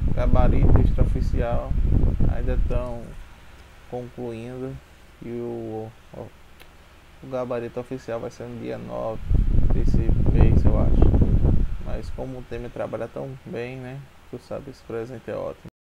gabarito extraoficial ainda estão concluindo, e o gabarito oficial vai ser no dia 9 desse mês, eu acho. Mas como o Temer trabalha tão bem, né? Tu sabe, esse presente é ótimo.